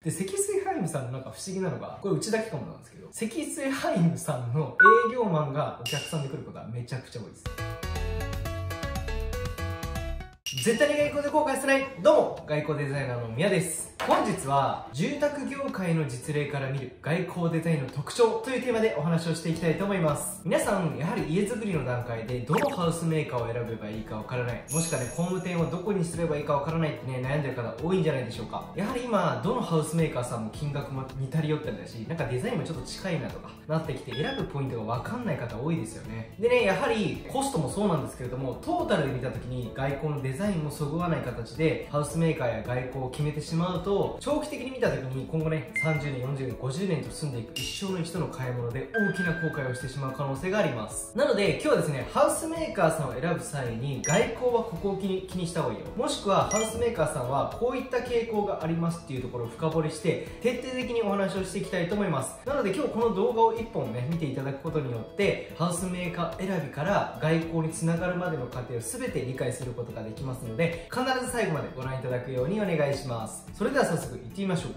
で、積水ハイムさんのなんか不思議なのが、これうちだけかもなんですけど、積水ハイムさんの営業マンがお客さんで来ることはめちゃくちゃ多いです。絶対に外交で後悔しない。どうも、外交デザイナーの宮です。本日は住宅業界の実例から見る外交デザインの特徴というテーマでお話をしていきたいと思います。皆さんやはり家づくりの段階でどのハウスメーカーを選べばいいかわからない、もしくはね工務店をどこにすればいいかわからないってね悩んでる方多いんじゃないでしょうか。やはり今どのハウスメーカーさんも金額も似たり寄ったりだし、なんかデザインもちょっと近いなとかなってきて選ぶポイントがわかんない方多いですよね。でね、やはりコストもそうなんですけれども、トータルで見た時に外交のデザインもそぐわない形でハウスメーカーや外交を決めてしまうと、長期的に見た時に今後ね30年40年50年と住んでいく一生の一度の買い物で大きな後悔をしてしまう可能性があります。なので今日はですね、ハウスメーカーさんを選ぶ際に外交はここを気にした方がいいよ、もしくはハウスメーカーさんはこういった傾向がありますっていうところを深掘りして徹底的にお話をしていきたいと思います。なので今日この動画を1本ね見ていただくことによってハウスメーカー選びから外交につながるまでの過程を全て理解することができますので、必ず最後までご覧いただくようにお願いします。それでは早速いってみましょう。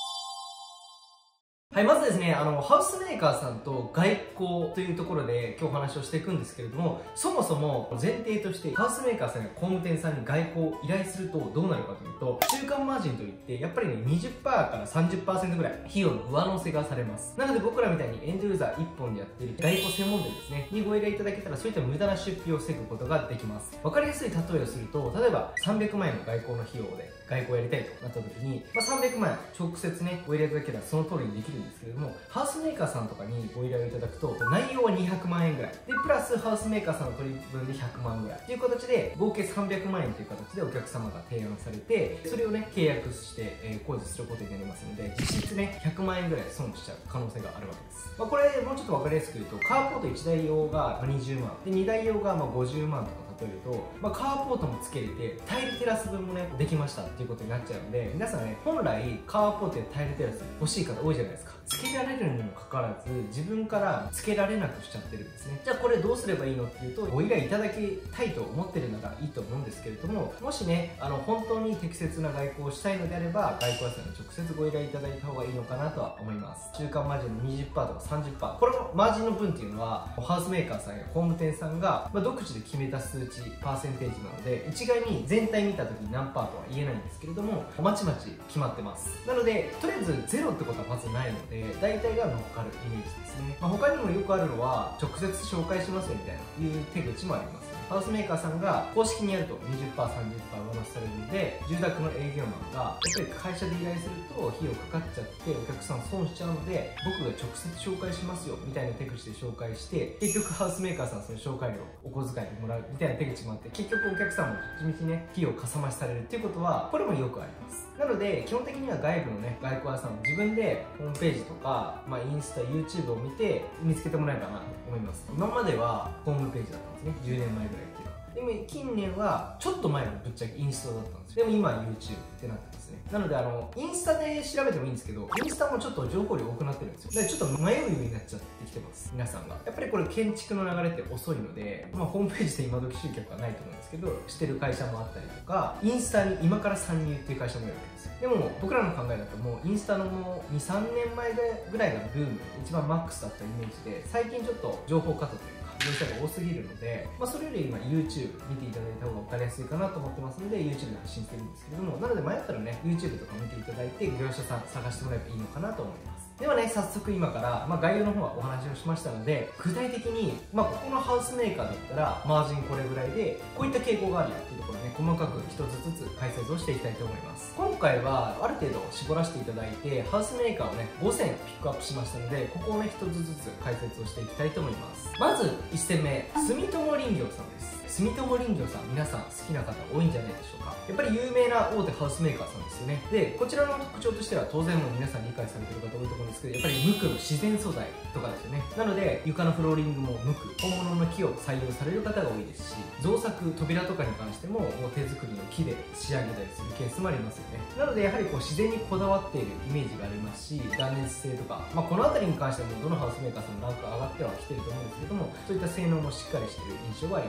はい、まずですね、ハウスメーカーさんと外交というところで今日お話をしていくんですけれども、そもそも前提としてハウスメーカーさんや工務店さんに外交を依頼するとどうなるかというと、中間マージンといってやっぱりね 20% から 30% ぐらい費用の上乗せがされます。なので僕らみたいにエンドユーザー1本でやっている外交専門店ですねにご依頼いただけたら、そういった無駄な出費を防ぐことができます。わかりやすい例えをすると、例えば300万円の外交の費用で外交をやりたいとなった時に、300万円直接ねご依頼いただけたらその通りにできるんですけれども、ハウスメーカーさんとかにご依頼をいただくと内容は200万円ぐらいで、プラスハウスメーカーさんの取り分で100万ぐらいという形で合計300万円という形でお客様が提案されて、それをね契約して、工事することになりますので、実質ね100万円ぐらい損しちゃう可能性があるわけです。これもうちょっと分かりやすく言うと、カーポート1台用が20万で2台用が50万とか例えると、カーポートもつけれてタイルテラス分もねできましたっていうことになっちゃうので、皆さんね本来カーポートやタイルテラス欲しい方多いじゃないですか。つけられるにもかかわらず自分からつけられなくしちゃってるんですね。じゃあこれどうすればいいのっていうと、ご依頼いただきたいと思ってるならいいと思うんですけれども、もしね本当に適切な外交をしたいのであれば、外交屋さんに直接ご依頼いただいた方がいいのかなとは思います。中間マージンの 20% とか 30%、 これのマージンの分っていうのはハウスメーカーさんや工務店さんが、独自で決めた数値パーセンテージなので、一概に全体見た時に何パーとは言えないんですけれども、まちまち決まってます。なのでとりあえずゼロってことはまずないので、大体が乗っかるイメージですね。他にもよくあるのは直接紹介しますよみたいないう手口もあります。ハウスメーカーさんが公式にやると 20%、30% 上乗せされるので、住宅の営業マンがやっぱり会社で依頼すると費用かかっちゃってお客さん損しちゃうので、僕が直接紹介しますよみたいな手口で紹介して、結局ハウスメーカーさんその紹介料お小遣いでもらうみたいな手口もあって、結局お客さんも地道にね費用かさ増しされるっていうことはこれもよくあります。なので基本的には外部のね外交屋さんを自分でホームページとか、インスタ YouTube を見て見つけてもらえばなと思います。今まではホームページだったんですね、10年前ぐらいっていうのは。でも近年はちょっと前はぶっちゃけインスタだったんですよ。でも今は YouTube ってなってますね。なのでインスタで調べてもいいんですけど、インスタもちょっと情報量多くなってるんですよ。だからちょっと迷うようになっちゃってきてます、皆さんが。やっぱりこれ建築の流れって遅いので、ホームページで今時集客はないと思うんですけど、してる会社もあったりとか、インスタに今から参入っていう会社もいるわけですよ。でも僕らの考えだともうインスタのもう 2,3 年前ぐらいがブーム、一番マックスだったイメージで、最近ちょっと情報過多というか業者が多すぎるので、それより今 YouTube 見ていただいた方が分かりやすいかなと思ってますので YouTube で発信してるんですけれども、なので迷ったらね YouTube とか見ていただいて業者さん探してもらえばいいのかなと思います。ではね、早速今から、概要の方はお話をしましたので、具体的に、ここのハウスメーカーだったらマージンこれぐらいでこういった傾向があるよっていうところをね細かく一つずつ解説をしていきたいと思います。今回はある程度絞らせていただいてハウスメーカーをね5選ピックアップしましたので、ここをね一つずつ解説をしていきたいと思います。まず1選目、住友林業さんです。住友林業さん、皆さん好きな方多いんじゃないでしょうか。やっぱり有名な大手ハウスメーカーさんですよね。でこちらの特徴としては当然もう皆さん理解されてる方多いと思うんですけど、やっぱり無垢の自然素材とかですよね。なので床のフローリングも無垢、本物の木を採用される方が多いですし、造作扉とかに関してももう手作りの木で仕上げたりするケースもありますよね。なのでやはり自然にこだわっているイメージがありますし、断熱性とか、この辺りに関してはもうどのハウスメーカーさんもランク上がってはきてると思うんですけども、そういった性能もしっかりしている印象があります。なの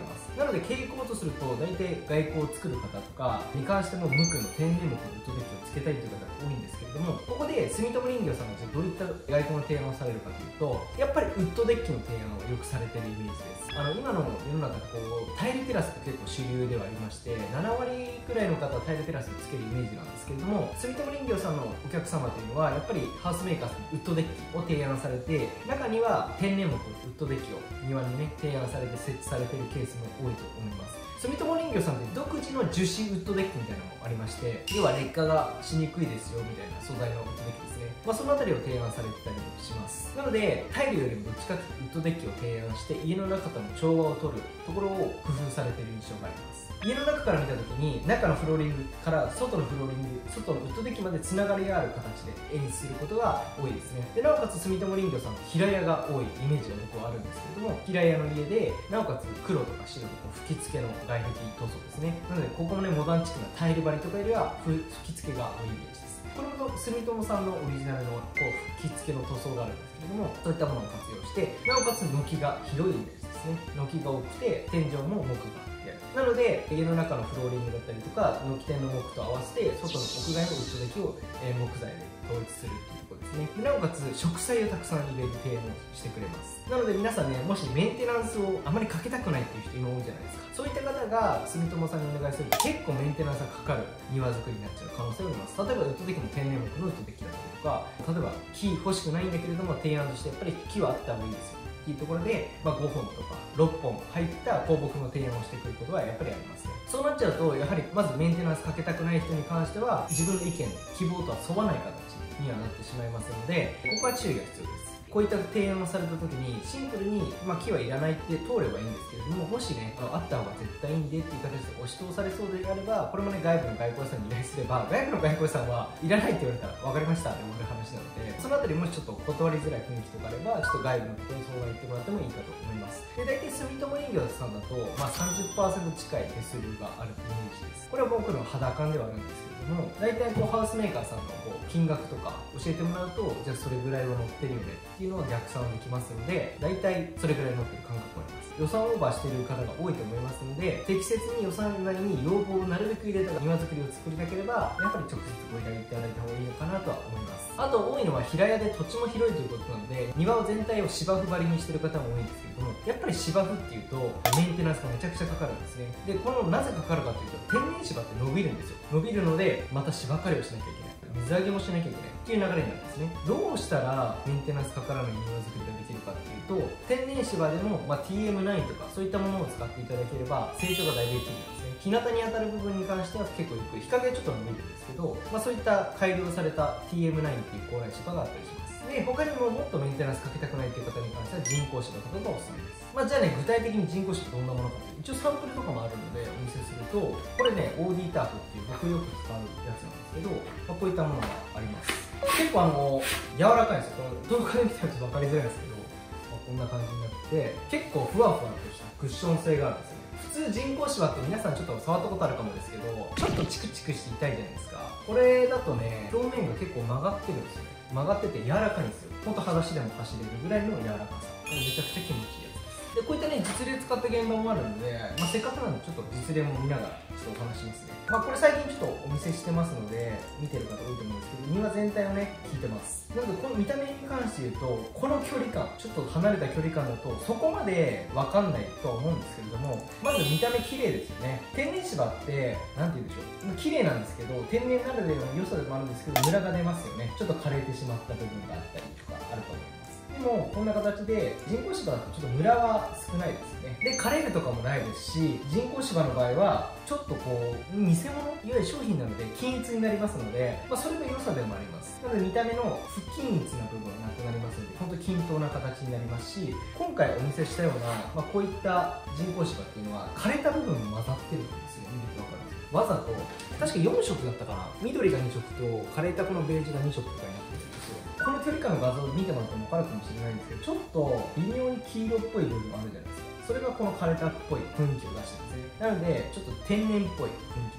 ので傾向とすると大体外光を作る方とかに関しても無垢の天然木のウッドデッキをつけたいという方が多いんですけれども、ここで住友林業さんがじゃあどういった外光の提案をされるかというと、やっぱりウッドデッキの提案をよくされてるイメージです。今の世の中こうタイルテラスが結構主流ではありまして、7割くらいの方はタイルテラスをつけるイメージなんですけれども、住友林業さんのお客様というのはやっぱりハウスメーカーさんにウッドデッキを提案されて、中には天然木のウッドデッキを庭にね提案されて設置されているケースも多いと思います。住友林業さんって独自の樹脂ウッドデッキみたいなのもありまして、要は劣化がしにくいですよみたいな素材のウッドデッキですね。そのあたりを提案されてたりもします。なのでタイルよりもどっちかというとウッドデッキを提案して家の中との調和を取るところを工夫されている印象があります。家の中から見た時に中のフローリングから外のフローリング、外のウッドデッキまでつながりがある形で演出することが多いですね。でなおかつ住友林業さんは平屋が多いイメージが僕はあるんですけれども、平屋の家でなおかつ黒とか白とか吹き付けの外壁塗装ですね。なのでここもねモダンチックなタイル張りとかよりは吹き付けが多いイメージです。これも住友さんのオリジナルのこう吹き付けの塗装があるんですけれども、そういったものを活用してなおかつ軒が広いイメージですね。軒が多くて天井も木がなので家の中のフローリングだったりとか軒天の木と合わせて外の屋外のウッドデッキを木材で統一するっていうところですね。でなおかつ植栽をたくさん入れる提案をしてくれます。なので皆さんね、もしメンテナンスをあまりかけたくないっていう人今多いじゃないですか。そういった方が住友さんにお願いすると結構メンテナンスがかかる庭作りになっちゃう可能性があります。例えばウッドデッキも天然木のウッドデッキだったりとか、例えば木欲しくないんだけれども提案としてやっぱり木はあった方がいいですよっていうところで、5本とか6本入った香木の提案をしてくることはやっぱりありますね。そうなっちゃうとやはりまずメンテナンスかけたくない人に関しては自分の意見希望とは沿わない形にはなってしまいますので、ここは注意が必要です。こういった提案をされた時にシンプルに、木はいらないって通ればいいんですけれども、もしねあった方が絶対いいんでっていう形で押し通されそうであれば、これもね外部の外交さんに依頼すれば、外部の外交さんはいらないって言われたら分かりましたって終わる話なので、そのあたりもしちょっと断りづらい雰囲気とかあればちょっと外部の方に相談行ってもらってもいいかと思います。で大体住友林業さんだと、30% 近い手数料があるイメージです。これは僕の肌感ではあるんですけれども、大体ハウスメーカーさんの金額とか教えてもらうと、じゃあそれぐらいは乗ってるよねっていうのを逆算できますので、大体それぐらい乗ってる感覚はあります。予算オーバーしている方が多いと思いますので、適切に予算内に要望をなるべく入れた庭作りを作りたければやっぱり直接ご依頼いただいた方がいいのかなとは思います。あと多いのは平屋で土地も広いということなので、庭を全体を芝生張りにしてる方も多いんですけれども、やっぱり芝生っていうとメンテナンスがめちゃくちゃかかるんですね。でこのなぜかかるかというと、天然芝って伸びるんですよ。伸びるのでまた芝刈りをしなきゃいけない、水揚げもしなきゃいけないっていう流れになるんですね。どうしたらメンテナンスかからない庭作りができるかっていうと、天然芝でも、TM9 とかそういったものを使っていただければ成長がだいぶゆっくりなんですね。日向に当たる部分に関しては結構ゆっくり、日陰はちょっと伸びるんですけど、そういった改良された TM9 っていう高麗芝があったりします。で他にももっとメンテナンスかけたくないという方に関しては人工芝とかがおすすめです。じゃあね、具体的に人工芝どんなものかという、一応サンプルとかもあるのでお見せすると、これね OD ターフっていう僕よく使うやつなんですけど、こういったものがあります。結構柔らかいんですよ。この動画で見たらちょっと分かりづらいんですけど、こんな感じになって結構ふわふわとしたクッション性があるんですよね。普通人工芝って皆さんちょっと触ったことあるかもですけど、ちょっとチクチクして痛いじゃないですか。これだとね表面が結構曲がってるんですよね。曲がってて柔らかいんですよ。ほんと裸足でも走れるぐらいの柔らかさ。めちゃくちゃ気持ちいいやつです。でこういったね実例使った現場もあるので、せっかくなんでちょっと実例も見ながらちょっとお話しますね。これ最近ちょっとお見せしてますので見てる方多いと思うんですけど、庭全体をね引いてます。なのでこの見た目に関して言うと、この距離感、ちょっと離れた距離感だとそこまで分かんないとは思うんですけれども、まず見た目綺麗ですよね。天然芝って何て言うんでしょう、綺麗なんですけど、天然ならではの良さでもあるんですけど、ムラが出ますよね。ちょっと枯れてしまった部分があったりとかあると思います。でもこんな形で人工芝だとちょっとムラは少ないですね。で枯れるとかもないですし、人工芝の場合はちょっと偽物、いわゆる商品なので均一になりますので、それが良さでもあります。なので見た目の不均一な部分はなくなりますので、本当均等な形になりますし、今回お見せしたような、こういった人工芝っていうのは枯れた部分も混ざってるんですよ。見ると分かるんですよ。わざと確か4色だったかな、緑が2色と枯れたこのベージュが2色とかになってるんですよ。この距離感の画像を見てもらっても分かるかもしれないんですけど、ちょっと微妙に黄色っぽい部分があるじゃないですか。それがこの枯れたっぽい雰囲気を出してるんですね。なのでちょっと天然っぽい雰囲気です。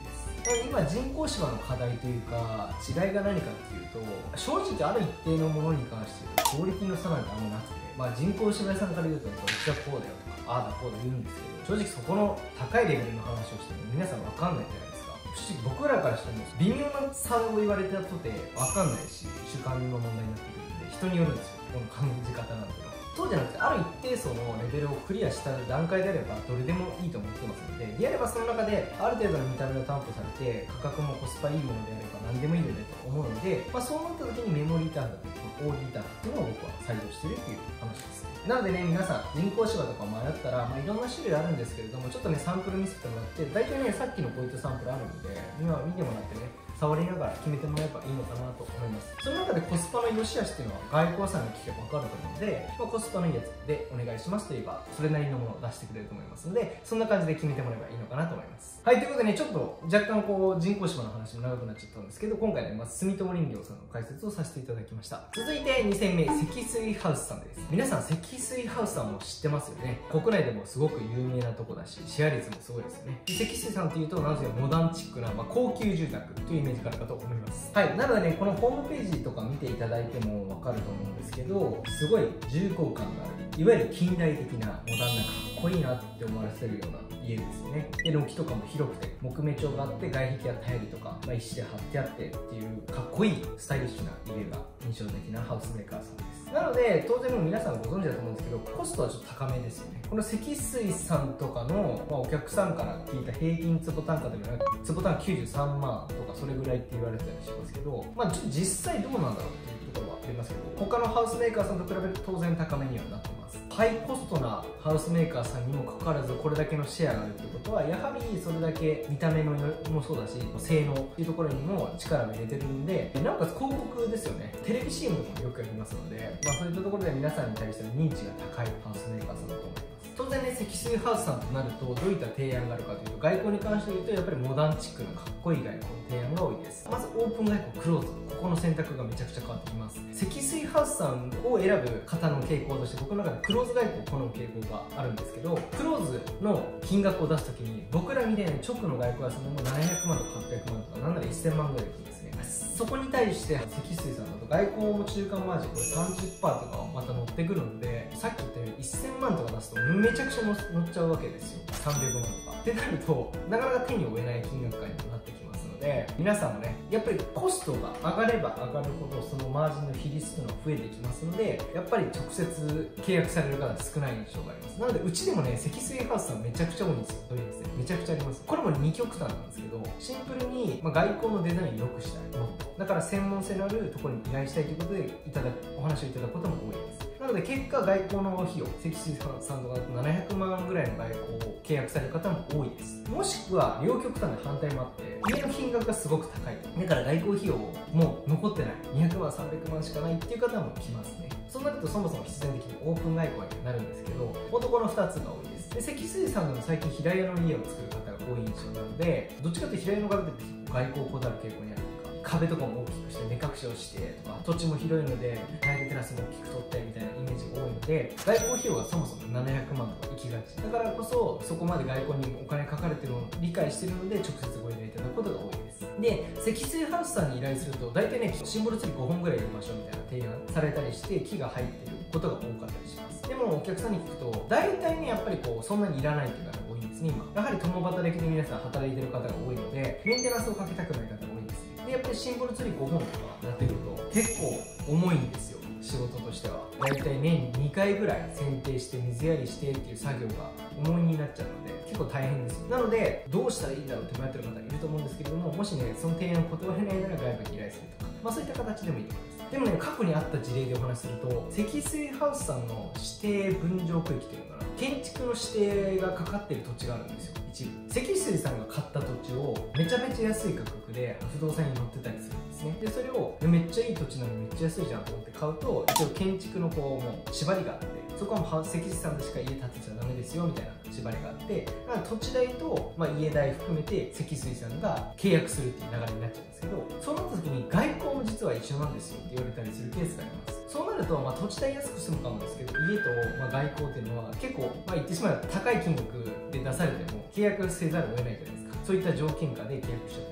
今人工芝の課題というか違いが何かっていうと、正直ある一定のものに関してクオリティの差なんてあんまなくて、人工芝屋さんから言うとうちはこうだよとかああだこうだ言うんですけど、正直そこの高いレベルの話をしても皆さん分かんないじゃないですか。正直僕らからしても微妙な差を言われたとて分かんないし、主観の問題になってくるんで人によるんですよ、この感じ方なんていうのは。そうじゃなくて、ある一定層のレベルをクリアした段階であればどれでもいいと思ってますので、であればその中である程度の見た目を担保されて価格もコスパいいものであれば何でもいいよねと思うので、そうなった時にメモリーターンだったりオーディーターンっていうのを僕は採用しているっていう話です。なのでね、皆さん人工芝とか迷ったら、いろんな種類あるんですけれども、ちょっとねサンプル見せてもらって、大体ねさっきのこういったサンプルあるので今見てもらってね、触りながら決めてもらえばいいのかなと思います。その中でコスパの良し悪しっていうのは外交さんに聞けば分かると思うので、コスパのいいやつでお願いしますと言えばそれなりのものを出してくれると思いますので、そんな感じで決めてもらえばいいのかなと思います。はい、ということでね、ちょっと若干人工芝の話も長くなっちゃったんですけど、今回ね、住友林業さんの解説をさせていただきました。続いて2戦目、積水ハウスさんです。皆さん積水ハウスさんも知ってますよね。国内でもすごく有名なとこだし、シェア率もすごいですよね。積水さんというとなぜモダンチックな、高級住宅というイメージがあるかと思います。はい、なのでね、このホームページとか見ていただいても分かると思うんですけど、すごい重厚感がある、いわゆる近代的なモダンなかっこいいなって思わせるような家ですね。で、軒とかも広くて木目調があって、外壁やタイルとか、石で貼ってあってっていうかっこいいスタイリッシュな家が印象的なハウスメーカーさんです。なので当然もう皆さんご存知だと思うんですけど、コストはちょっと高めですよね。この積水さんとかの、お客さんから聞いた平均坪単価でも坪単価93万とかそれぐらいって言われてたりしますけど、実際どうなんだろうっていうところはありますけど、他のハウスメーカーさんと比べると当然高めにはなってます。ハイコストなハウスメーカーさんにもかかわらずこれだけのシェアがあるってことは、やはりそれだけ見た目のもそうだし性能っていうところにも力を入れてるんで、なおかつ広告ですよね。テレビ CM とかもよくやりますので、そういったところで皆さんに対しての認知が高いハウスメーカーさんだと思います。当然ね、積水ハウスさんとなるとどういった提案があるかというと、外交に関して言うとやっぱりモダンチックなかっこいい外交の提案が多いです。まずオープン外交、クローズ、ここの選択がめちゃくちゃ変わってきます。積水ハウスさんを選ぶ方の傾向として、僕の中でクローズ外交を好む傾向があるんですけど、クローズの金額を出すときに僕らみたいな直の外交屋さんでも700万とか800万とかなんなら1000万ぐらいいくんですね。そこに対して積水さんだと外交も中間マージンこれ 30% とかまた乗ってくるので、さっき言ったように1000万とか出すとめちゃくちゃ乗っちゃうわけですよ。300万とかってなるとなかなか手に負えない金額感にもなってきますので、皆さんもねやっぱりコストが上がれば上がるほどそのマージンの比率というのは増えてきますので、やっぱり直接契約される方少ない印象があります。なのでうちでもね積水ハウスさんめちゃくちゃ多いんですよ。そういうですね、めちゃくちゃあります。これも2極端なんですけど、シンプルに、外交のデザインを良くしたいもっとだから専門性のあるところに依頼したいということでお話をいただくことも多いです。なので結果外交の費用、積水さんとかだと700万ぐらいの外交を契約される方も多いです。もしくは両極端で反対もあって、家の金額がすごく高いだから外交費用もう残ってない200万300万しかないっていう方も来ますね。そうなるとそもそも必然的にオープン外交になるんですけど、男の2つが多いです。で積水さんでも最近平屋の家を作る方が多い印象なので、どっちかというと平屋の方って外交をこだわる傾向にあるというか、壁とかも大きくして目隠しをしてとか、土地も広いのでタイルテラスも大きく取ってみたいなイメージが多いので、外交費用がそもそも700万とか行きがちだからこそ、そこまで外交にお金かかるっていうのを理解しているので直接ご依頼いただくことが多いです。で積水ハウスさんに依頼すると大体ねシンボルツリー5本ぐらい入れましょうみたいな提案されたりして木が入ってることが多かったりします。でもお客さんに聞くと大体ねやっぱりそんなにいらないという方が多いんですね。今やはり共働きで皆さん働いてる方が多いので、メンテナンスをかけたくない方が多いんですね。でやっぱりシンボルツリー5本とかやってくると結構重いんですよ。仕事としては大体年に2回ぐらい剪定して水やりしてっていう作業が重いになっちゃうので結構大変ですよ。なのでどうしたらいいんだろうって迷ってる方いると思うんですけれども、もしねその提案を断れないなら外部に依頼するとか、そういった形でもいいと思います。でもね過去にあった事例でお話しすると、積水ハウスさんの指定分譲区域というのかな、建築の指定がかかっている土地があるんですよ。一部積水さんが買った土地をめちゃめちゃ安い価格で不動産に載ってたりするんですね。でそれをめっちゃいい土地なのにめっちゃ安いじゃんと思って買うと、一応建築のもう縛りがあって、そこはもう積水さんでしか家建てちゃダメですよみたいな縛りがあって、土地代と、家代含めて積水さんが契約するっていう流れになっちゃうんですけど、そうなった時に外交も実は一緒なんですよって言われたりするケースがあります。そうなると、土地代安く済むかもですけど、家と、外交っていうのは結構、言ってしまえば高い金額で出されても契約せざるを得ないじゃないですか。そういった条件下で契約しちゃってる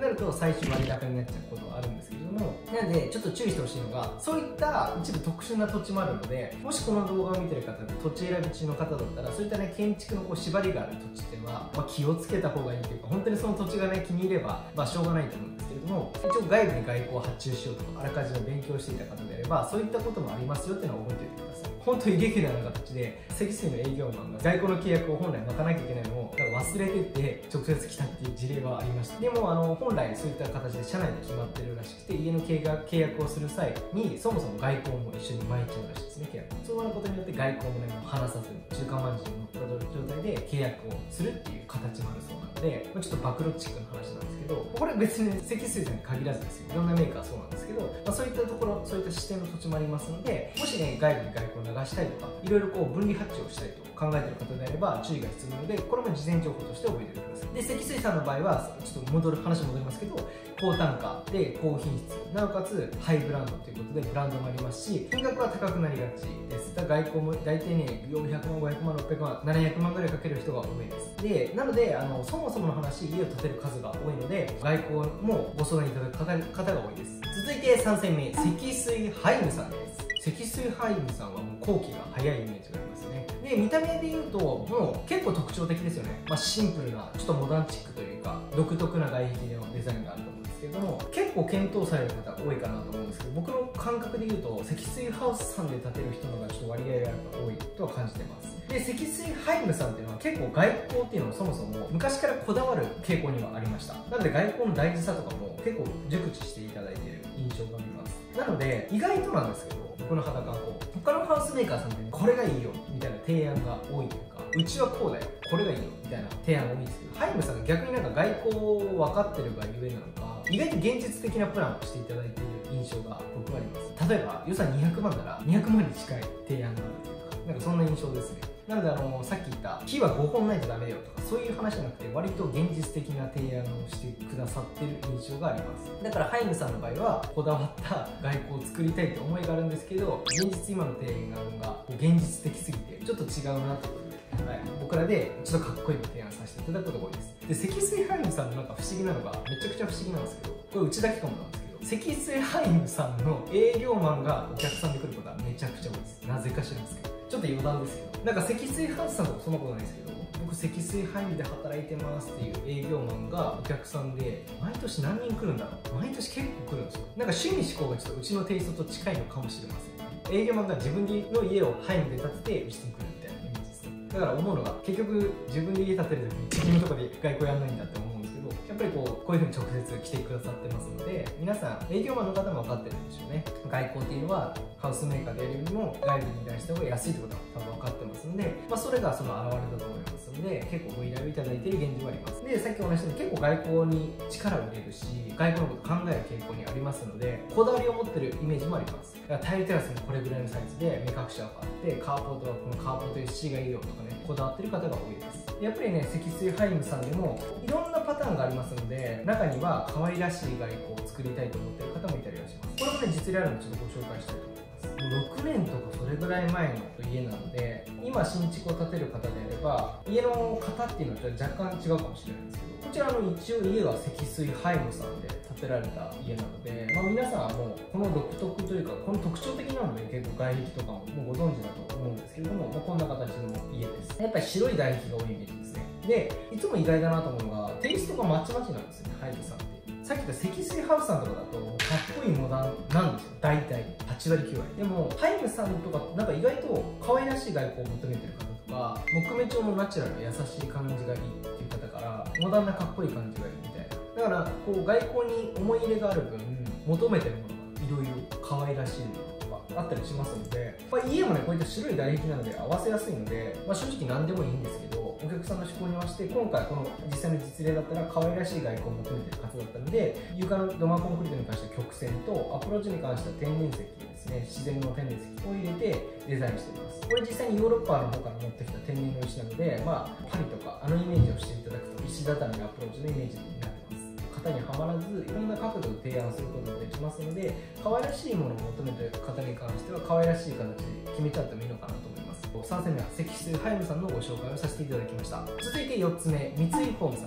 なると最終割高になっちゃうことはあるんですけれども、なのでちょっと注意してほしいのが、そういった一部特殊な土地もあるので、もしこの動画を見てる方で土地選び中の方だったら、そういったね建築のこう縛りがある土地っていうのは、気をつけた方がいいというか、本当にその土地がね気に入ればしょうがないと思うんですけれども、一応外部に外交を発注しようとかあらかじめ勉強していた方であれば、そういったこともありますよっていうのは覚えておいてください。本当にイレギュラーな形で積水の営業マンが在庫の契約を本来待たなきゃいけないのを忘れてって直接来たっていう事例はありました。でも本来そういった形で社内で決まってるらしくて、家の契約をする際にそもそも外交も一緒に巻いちゃうらしいですね。契約そうなることによって外交もねもう離さずに中華まんじゅうに乗った状態で契約をするっていう形もあるそうなので、ちょっと暴露チックな話なんですけど、これ別に積水さんに限らずですよ、いろんなメーカーはそうなんですけど、そういったところ、そういった視点の土地もありますので、もしね外部に外交を流したいとか、いろいろこう分離発注をしたいと考えている方であれば注意が必要なので、これも事前情報として覚えておいてください。で積水さんの場合はちょっと話戻りますけど、高単価で高品質、なおかつハイブランドということでブランドもありますし、金額は高くなりがちです。外交も大体ね400万、500万、600万、700万ぐらいかける人が多いです。でなのでそもそもの話、家を建てる数が多いので外交もご相談いただく方が多いです。続いて3戦目、積水ハイムさんです。積水ハイムさんはもう工期が早いイメージがありますね。で見た目でいうともう結構特徴的ですよね。シンプルなちょっとモダンチックというか独特な外壁のデザインがあると思うんですけれども、結構検討される方多いかなと思うんですけど、僕の感覚でいうと積水ハウスさんで建てる人の方がちょっと割合が多いとは感じてます。で積水ハイムさんっていうのは結構外交っていうのをそもそも昔からこだわる傾向にはありました。なので外交の大事さとかも結構熟知していただいている印象があります。なので意外となんですけど、僕の肌感他のハウスメーカーさんってこれがいいよみたいな提案が多いというか、うちはこうだよこれがいいよみたいな提案が多いんですけど、ハイムさんが逆になんか外交を分かってるがゆえなのか、意外と現実的なプランをしていただいている印象が僕はあります。例えば予算200万なら200万に近い提案があるというか、なんかそんな印象ですね。なのでさっき言った木は5本ないとダメだよとかそういう話じゃなくて、割と現実的な提案をしてくださってる印象があります。だからハイムさんの場合はこだわった外交を作りたいって思いがあるんですけど、現実今の提案が現実的すぎてちょっと違うなということで、僕らでちょっとかっこいいの提案させていただくことが多いです。で積水ハイムさんのなんか不思議なのが、めちゃくちゃ不思議なんですけど、これうちだけかもなんですけど、積水ハイムさんの営業マンがお客さんで来ることはめちゃくちゃ多いです。なぜか知らんですけど、ちょっと余談ですけど、なんか積水ハウスさんとかそんなことないですけど、僕積水ハイムで働いてますっていう営業マンがお客さんで毎年何人来るんだろう、毎年結構来るんですよ。なんか趣味思考がちょっとうちのテイストと近いのかもしれません。営業マンが自分の家をハイムで建ててうちに来るみたいなイメージですね。だから思うのが、結局自分で家建てる時に自分のとこで外交やんないんだって思うんですけど、やっぱりこういうふうに直接来てくださってますので、皆さん営業マンの方も分かってるんでしょうね。外交っていうのはハウスメーカーでやるよりも外部に依頼した方が安いってことは多分分かってますので、それがその表れだと思いますので、結構ご依頼をいただいている現状はあります。でさっきお話したように結構外交に力を入れるし、外交のこと考える傾向にありますので、こだわりを持ってるイメージもあります。だからタイルテラスもこれぐらいのサイズで目隠しがあって、カーポートはこのカーポート SC がいいよとかね、こだわってる方が多いです。やっぱりね積水ハイムさんでもいろんなパターンがありますので、中には可愛らしい外交を作りたいと思っている方もいたりはします。これもね実例あるのでちょっとご紹介したいと思います。もう6年とかそれぐらい前の家なので、今新築を建てる方であれば家の型っていうのは若干違うかもしれないんですけど、こちらの一応家は積水ハイムさんで建てられた家なので、皆さんはもうこの独特というかこの特徴的なので結構外壁とかももうご存知だと思うんですけれども、こんな形の家です。やっぱり白い外壁が多いイメージですね。でいつも意外だなと思うのがテイストがまちまちなんですよね、ハイムさんって。さっき言った積水ハウスさんとかだとかっこいいモダンなんですよ、大体8割9割。でもハイムさんとかなんか意外と可愛らしい外交を求めてる方とか、木目調のナチュラルな優しい感じがいいっていう方からモダンなかっこいい感じがいいみたいな。だからこう外交に思い入れがある分求めてるものがいろいろ可愛らしいものとかあったりしますので、家もねこういった白い外壁なので合わせやすいので、正直何でもいいんですけど、お客さんの思考に合わせて今回この実際の実例だったら可愛らしい外交を求めている方だったので、床の土間コンクリートに関しては曲線と、アプローチに関しては天然石ですね、自然の天然石を入れてデザインしています。これ実際にヨーロッパの方から持ってきた天然の石なので、パリとかイメージをしていただくと石畳のアプローチのイメージになってます。型にはまらずいろんな角度で提案することができますので、可愛らしいものを求めている方に関しては可愛らしい形で決めちゃってもいいのかなと思います。3戦目は積水ハイムさんのご紹介をさせていただきました。続いて4つ目、三井ホームさんです。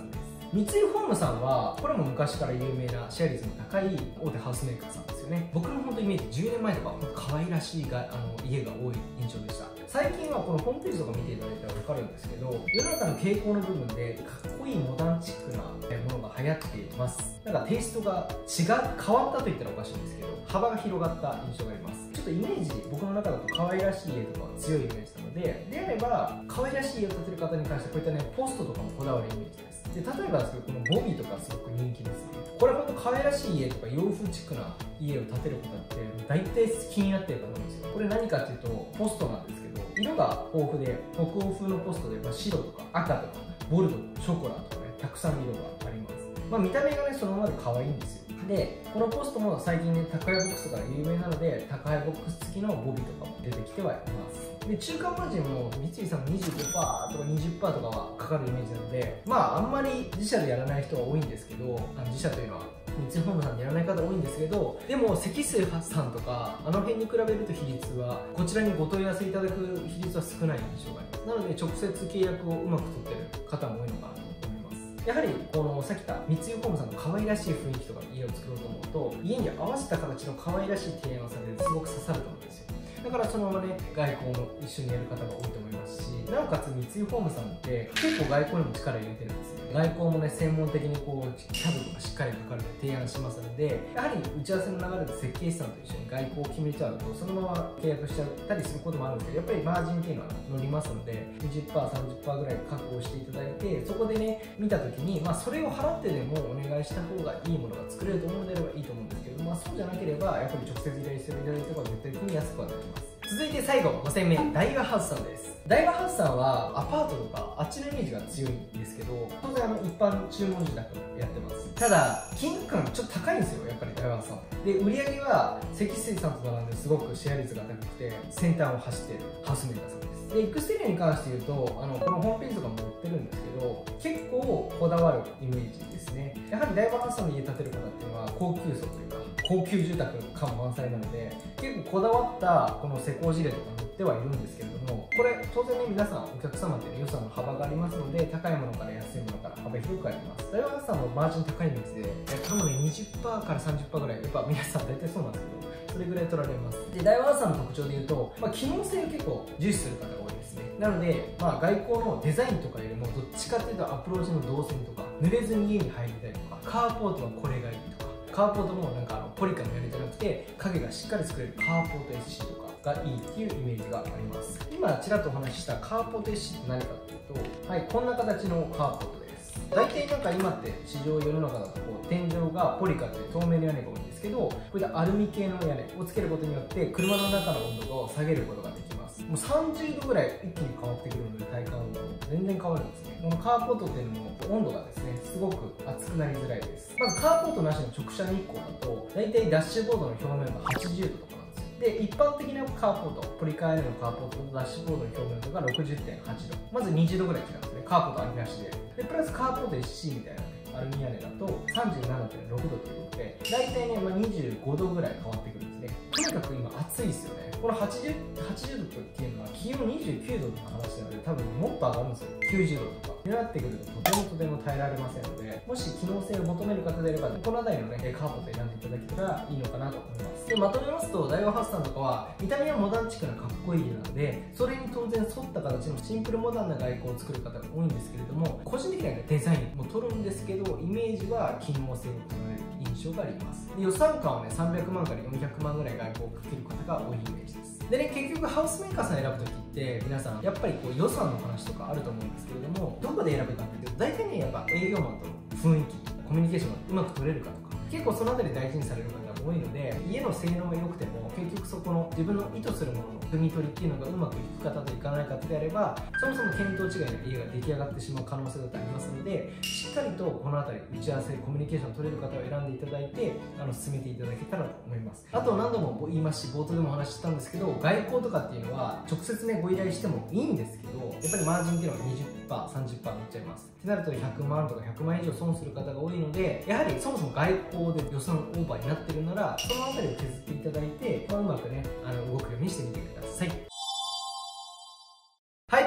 三井ホームさんはこれも昔から有名なシェア率の高い大手ハウスメーカーさんですよね。僕の本当イメージ10年前とか可愛らしいが家が多い印象でした。最近はこのホームページとか見ていただいたら分かるんですけど、世の中の傾向の部分でかっこいいモダンチックなものが流行っています。なんかテイストが変わったと言ったらおかしいんですけど、幅が広がった印象があります。ちょっとイメージ、僕の中だと可愛らしい家とかは強いイメージなので、であれば可愛らしい家を建てる方に関してはこういったねポストとかもこだわるイメージです。で例えばですけど、このボビーとかすごく人気ですね。これほんと可愛らしい家とか洋風チックな家を建てる方って大体気になってると思うんですよ。これ何かっていうとポストなんですけど、色が豊富で北欧風のポストで、白とか赤とかボルド、ショコラとかね、たくさん色があります。見た目がねそのままで可愛いんですよ。でこのポストも最近ね宅配ボックスとか有名なので、宅配ボックス付きのボビーとかも出てきてはいます。で中間マージンも三井さんも 25% とか 20% とかはかかるイメージなので、あんまり自社でやらない人は多いんですけど、自社というのは三井ホームさんでやらない方多いんですけど、でも積水さんとかあの辺に比べると比率はこちらにご問い合わせいただく比率は少ない印象があります。なので直接契約をうまく取ってる方も多いのかなと。やはりこのさっき言った三井ホームさんの可愛らしい雰囲気とか家を作ろうと思うと、家に合わせた形の可愛らしい提案をされるとすごく刺さると思うんですよ。だからそのままね外交も一緒にやる方が多いと思いますし、なおかつ三井ホームさんって結構外交にも力入れてるんですよ。外交もね専門的にこうキャドとかしっかり書かれて提案しますので、やはり打ち合わせの流れで設計士さんと一緒に外交を決めちゃうとそのまま契約しちゃったりすることもあるんですけど、やっぱりマージンっていうのは乗りますので 20%、30% ぐらい確保していただいて、そこでね見た時にそれを払ってでもお願いした方がいいものが作れると思うのであればいいと思うんですけど、そうじゃなければやっぱり直接依頼していただいた方が絶対的に安くはなります。続いて最後5戦目、大和ハウスさんです。大和ハウスさんはアパートとかあっちのイメージが強いんですけど、当然一般注文住宅やってます。ただ金額感ちょっと高いんですよ、やっぱり大和ハウスさんで。売り上げは積水さんと並んですごくシェア率が高くて先端を走っているハウスメーカーさんです。でエクステリアに関して言うとこのホームページとかも載ってるんですけど、結構こだわるイメージですね。やはり大和ハウスさんの家建てる方っていうのは高級層というか高級住宅感満載なので、結構こだわったこの施工事例とか載ってはいるんですけれども、これ当然ね皆さんお客様っていうのは予算の幅がありますので、高いものから安いものから幅広くあります。大和ハウスさんのマージン高いんですで、多分ね 20% から 30% ぐらい、やっぱ皆さん大体そうなんですけど、それぐらい取られます。で大和ハウスさんの特徴でいうと、機能性を結構重視する方が多いですね。なので、外交のデザインとかよりもどっちかっていうとアプローチの動線とか、濡れずに家に入りたいとか、カーポートはこれがいいとか、カーポートもポリカのやりじゃなくて影がしっかり作れるカーポート SC とかがいいっていうイメージがあります。今ちらっとお話ししたカーポート SC って何かっていうと、こんな形のカーポートです。大体今って市場世の中だと天井がポリカという透明な屋根が多いんですけど、こういったアルミ系の屋根をつけることによって車の中の温度を下げることができます。もう30度ぐらい一気に変わってくるので、体感温度も全然変わるんですね。このカーポートっていうのも温度がですねすごく熱くなりづらいです。まずカーポートなしの直射日光だと大体ダッシュボードの表面が80度とかなんですよ。で一般的なカーポート、ポリカー屋根のカーポートとダッシュボードの表面とか 60.8 度、まず20度ぐらい違うんですね、カーポートありなしで。プラスカーポート SC みたいなアルミ屋根だと 37.6 度ということで、大体ね、25度ぐらい変わってくるんですね。とにかく今暑いですよね。この80度っていうのは気温29度の話なので、多分もっと上がるんですよ、90度とかになってくるととても耐えられませんので、もし機能性を求める方であればこの辺りのねカーポート選んでいただけたらいいのかなと思います。でまとめますと、大和ハウスさんとかは見た目はモダンチックなかっこいい家なので、それに当然沿った形のシンプルモダンな外交を作る方が多いんですけれども、個人的にはデザインも取るんですけど、イメージは機能性を取られる印象があります。で予算感はね300万から400万ぐらい外交をかける方が多いイメージです。でね、結局ハウスメーカーさん選ぶ時って皆さんやっぱり予算の話とかあると思うんですけれども、どこで選ぶかっていうと大体ねやっぱ営業マンとの雰囲気、コミュニケーションがうまく取れるかとか、結構その辺り大事にされる方が多いので、家の性能が良くても結局そこの自分の意図するものの汲み取りっていうのがうまくいく方といかない方であれば、そもそも見当違いの家が出来上がってしまう可能性だってありますので、しっかりとこの辺り打ち合わせコミュニケーションを取れる方を選んでいただいて進めていただけたらと思います。あと何度も言いますし、冒頭でもお話ししたんですけど、外交とかっていうのは直接ねご依頼してもいいんですけど、やっぱりマージンっていうのが 20%、30% になっちゃいます。ってなると100万とか100万以上損する方が多いので、やはりそもそも外交で予算オーバーになってるなら、その辺りを削っていただいて、うまくね動くようにしてみてください。はい、ということでね、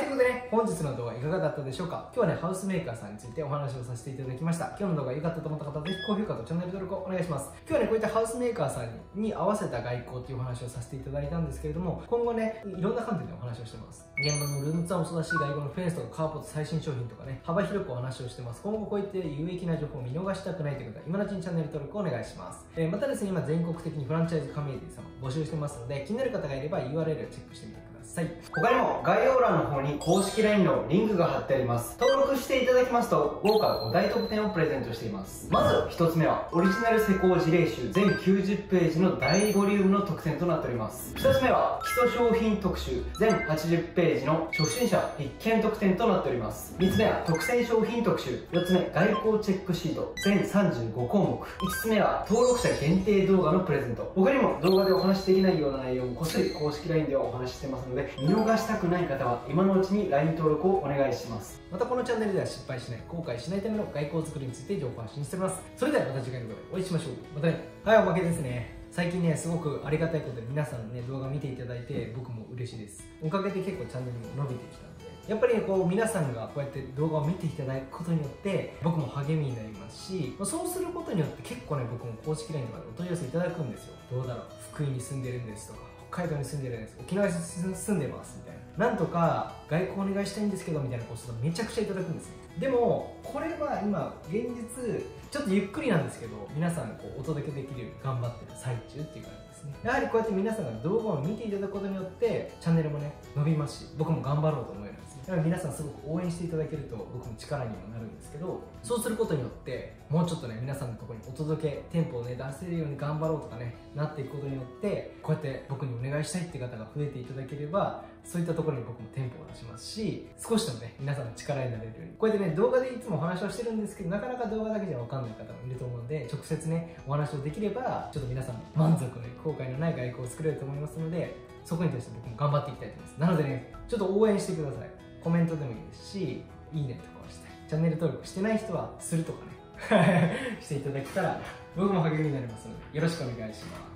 本日の動画いかがだったでしょうか。今日はね、ハウスメーカーさんについてお話をさせていただきました。今日の動画良かったと思った方はぜひ高評価とチャンネル登録をお願いします。今日はね、こういったハウスメーカーさんに合わせた外交っていうお話をさせていただいたんですけれども、今後ね、いろんな観点でお話をしてます。現場のルームツアーもそうだし、外交のフェンスとかカーポット最新商品とかね、幅広くお話をしてます。今後こういった有益な情報を見逃したくないという方は、今のうちにチャンネル登録をお願いします。またですね、今全国的にフランチャイズカミュニティさんを募集してますので、気になる方がいれば URL をチェックしてみてください。他にも概要欄の方に公式 LINE のリンクが貼ってあります。登録していただきますと豪華5大特典をプレゼントしています。まず1つ目はオリジナル施工事例集全90ページの大ボリュームの特典となっております。2つ目は基礎商品特集全80ページの初心者必見特典となっております。3つ目は特選商品特集。4つ目外交チェックシート全35項目。5つ目は登録者限定動画のプレゼント。他にも動画でお話しできないような内容もこっそり公式 LINE ではお話ししてますので、見逃したくない方は今のうちに LINE 登録をお願いします。またこのチャンネルでは失敗しない、後悔しないための外交作りについて情報発信しております。それではまた次回の動画でお会いしましょう。またね。はい、おまけですね。最近ね、すごくありがたいことで皆さんのね、動画見ていただいて僕も嬉しいです。おかげで結構チャンネルも伸びてきたんで、やっぱりね、こう皆さんがこうやって動画を見ていただくことによって僕も励みになりますし、そうすることによって結構ね、僕も公式 LINE とかでお問い合わせいただくんですよ。どうだろう、福井に住んでるんですとか、北海道に住んでるんです、沖縄に住んでますみたいな、なんとか外交お願いしたいんですけどみたいなコストめちゃくちゃいただくんですよ。でもこれは今現実ちょっとゆっくりなんですけど、皆さんこうお届けできるように頑張ってる最中っていう感じですね。やはりこうやって皆さんが動画を見ていただくことによってチャンネルもね伸びますし、僕も頑張ろうと思えるんですね。だから皆さんすごく応援していただけると僕の力にもなるんですけど、そうすることによってもうちょっとね皆さんのところにお届け店舗をね出せるように頑張ろうとかねなっていくことによって、こうやって僕にお願いしたいっていう方が増えていただければ、そういったところに僕も店舗を出しますし、少しでもね皆さんの力になれるように、こうやってね動画でいつもお話をしてるんですけど、なかなか動画だけじゃ分かんない方もいると思うので、直接ねお話をできればちょっと皆さん満足ね後悔のない外交を作れると思いますので、そこに対して僕も頑張っていきたいと思います。なのでね、ちょっと応援してください。コメントでもいいですし、いいねとかをして、チャンネル登録してない人はするとかねしていただけたら僕も励みになりますので、よろしくお願いします。